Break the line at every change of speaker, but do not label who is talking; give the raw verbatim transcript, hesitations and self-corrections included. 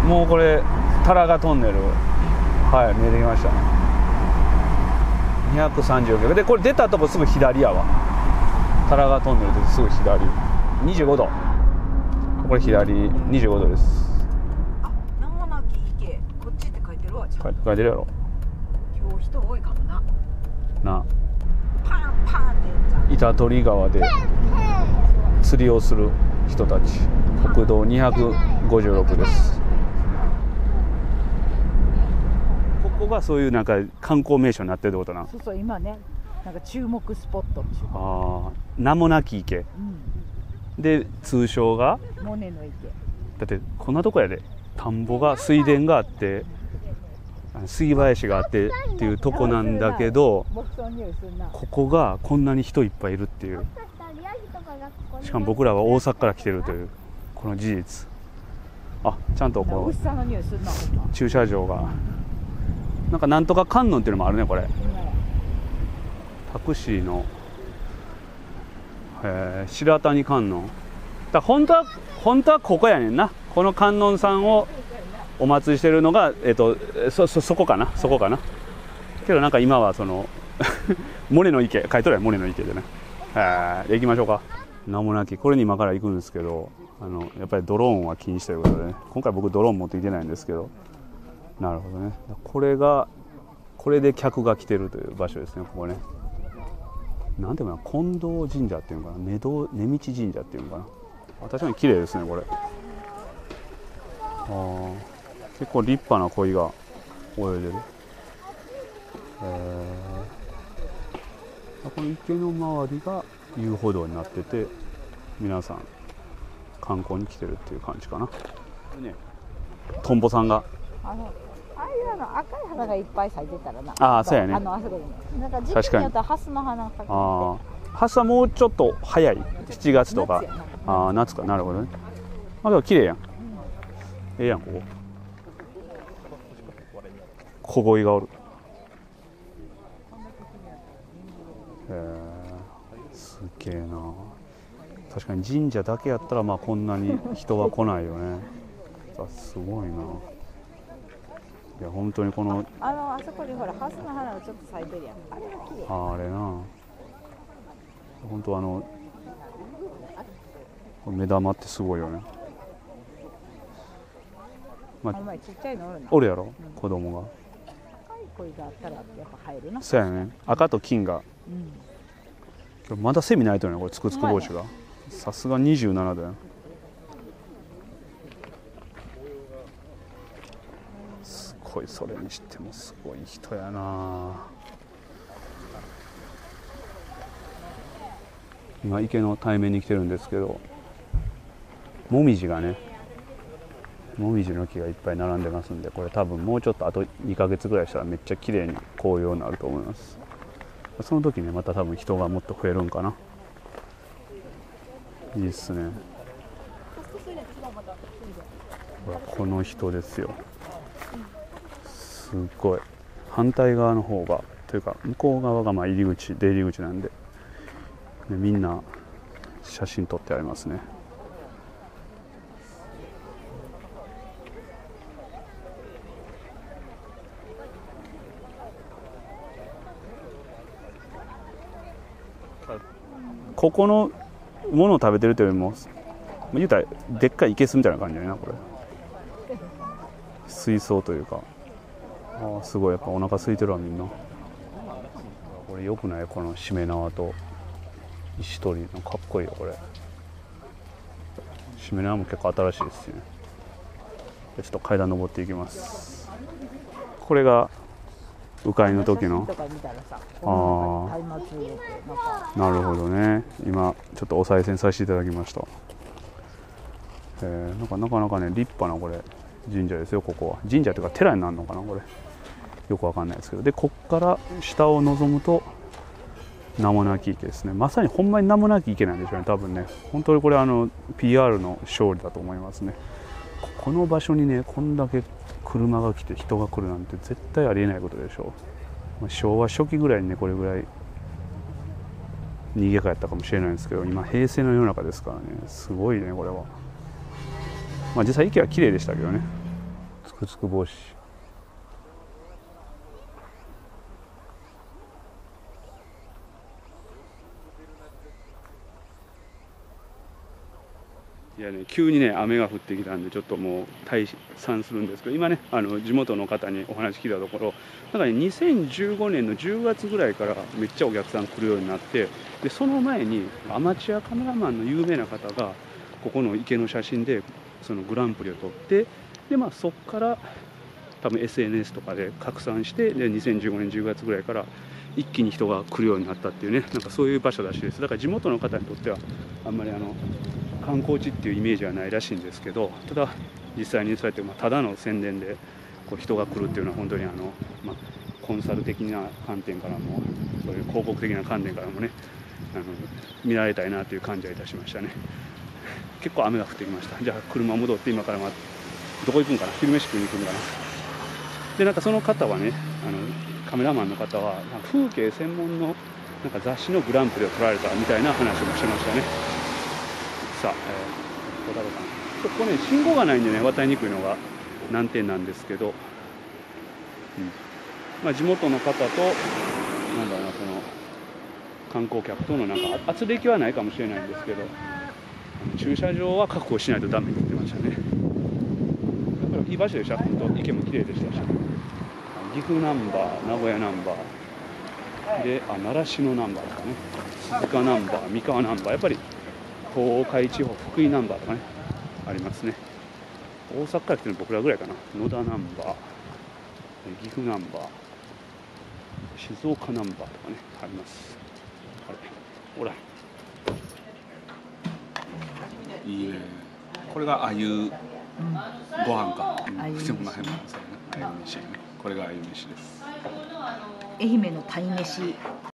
もうこれタラガトンネル、はい、見えてきましたね。にひゃくさんじゅうきゅうで、これ出たとこすぐ左やわ。タラガトンネルですぐ左、にじゅうごど、これ左にじゅうごどです。
あ、名もなき池、こっちって書いてるわ。
書いてるやろ。
今日人多いかもな。
な、
パンパンって
板取川で釣りをする人たち、国道にひゃくごじゅうろくです。ここがそういうなんか観光名所になってるってことな。
そうそう、今ね、なんか注目スポットっていうか。
ああ、名もなき池、うん、で通称が
モネの池。
だってこんなとこやで、田んぼが水田があって杉林があってっていうとこなんだけど、ここがこんなに人いっぱいいるっていう、しかも僕らは大阪から来てるというこの事実。あ、ちゃんとこう駐車場がなんかなんとか観音っていうのもあるね。これタクシーの、えー、白谷観音だ。本当は本当はここやねんな。この観音さんをお祭りしてるのが、えっと、そ, そ, そこかなそこかなけどなんか今はそのモネの池書いとるやん、モネの池でね。えー、行きましょうか。名もなき、これに今から行くんですけど、あのやっぱりドローンは禁止ということでね、今回僕ドローン持ってきてないんですけど、なるほどね。これがこれで客が来てるという場所ですね。ここね、なんていうのかな、近藤神社っていうのかな、根戸根道神社っていうのかな。確かに綺麗ですねこれ。あ、結構立派な鯉が泳いでる。えー、この池の周りが遊歩道になってて、皆さん観光に来てるっていう感じかな。ね、トンボさんが
あのああいうの赤い花がいっぱい咲いてたらな。
ああ、そうやね。
あのあそこになんか時期によってはハスの花が咲く。
ああ、ハスはもうちょっと早い、しちがつとか。ああ、夏か。なるほどね。あ、でも綺麗やん。ええやん、ここ。小鯉がおる。へえ、すげえな。確かに神社だけやったらまあこんなに人は来ないよね。すごいな。いや本当にこの
あ, あのあそこにほらハスの花がちょっと咲いてるやん。あれが綺麗。
ああれな。本当あの目玉ってすごいよね。まあ、
ちっちゃいのおるな。
おるやろ、うん、子供が。
赤い鯉があったらやっぱ入るな。
そうやね。赤と金が、うん、今日まだセミないとね、これつくつく帽子が。さすがにじゅうななどや。すごい、それにしてもすごい人やな。今池の対面に来てるんですけど、もみじがね、もみじの木がいっぱい並んでますんで、これ多分もうちょっとあとにかげつぐらいしたらめっちゃ綺麗に紅葉になると思います。その時ね、また多分人がもっと増えるんかな。いいっすね。ほらこの人ですよ。すごい。反対側の方がというか向こう側がまあ入り口、出入り口なんで、みんな写真撮ってありますね。ここのものを食べてるというよりも言うたらでっかい生けすみたいな感じだよな。これ水槽というか。ああ、すごい。やっぱお腹空いてるわみんな。これよくない？このしめ縄と石取りのかっこいいよこれ。しめ縄も結構新しいですね。ちょっと階段登っていきます。これが鵜飼いの時の。ああ、なるほどね。今ちょっとお賽銭させていただきました。えー、なんかなかなかね立派なこれ神社ですよ。ここは神社というか寺になるのかな、これよくわかんないですけど。でこっから下を望むと名もなき池ですね。まさにほんまに名もなき池なんでしょうね、多分ね。本当にこれあの ピーアール の勝利だと思いますね。この場所にねこんだけ車が来て人が来るなんて絶対ありえないことでしょう。まあ、昭和初期ぐらいにねこれぐらい賑やかやったかもしれないんですけど、今平成の世の中ですからね、すごいねこれは。まあ実際池は綺麗でしたけどね。 不足防止。いやね、急にね雨が降ってきたんでちょっともう退散するんですけど、今ねあの地元の方にお話聞いたところ、なんかねにせんじゅうごねんのじゅうがつぐらいからめっちゃお客さん来るようになって、でその前にアマチュアカメラマンの有名な方がここの池の写真でそのグランプリを取って、でまあそこから多分 エスエヌエス とかで拡散して、でにせんじゅうごねんじゅうがつぐらいから一気に人が来るようになったっていうね、なんかそういう場所らしいです。だから地元の方にとってはあんまりあの観光地っていうイメージはないらしいんですけど、ただ実際にそうやってまあただの宣伝でこう人が来るっていうのは本当にあの、まあ、コンサル的な観点からもそういう広告的な観点からもねあの見られたいなという感じはいたしましたね。結構雨が降ってきました。じゃあ車戻って今からまあどこ行くんかな、昼飯食いに行くんかな。でなんかその方はねあのカメラマンの方はなんか風景専門のなんか雑誌のグランプリを取られたみたいな話もしてましたね。さあ、えー、どこだろうかな。ここね信号がないんでね渡りにくいのが難点なんですけど、うんまあ、地元の方となんだろうな、その観光客とのなんか圧力はないかもしれないんですけど、駐車場は確保しないとダメって言ってましたね。やっぱりいい場所でした。本当池も綺麗でしたし、岐阜ナンバー、名古屋ナンバーで、あ習志野ナンバーとかね、鈴鹿ナンバー、三河ナンバー、やっぱり東海地方、福井ナンバーとかねありますね。大阪から来てるの僕らぐらいかな。野田ナンバー、岐阜ナンバー、静岡ナンバーとかねあります。あれほらいいね。これがあゆご飯か。
あゆ飯、
これがあゆ飯です。
愛媛の鯛めし。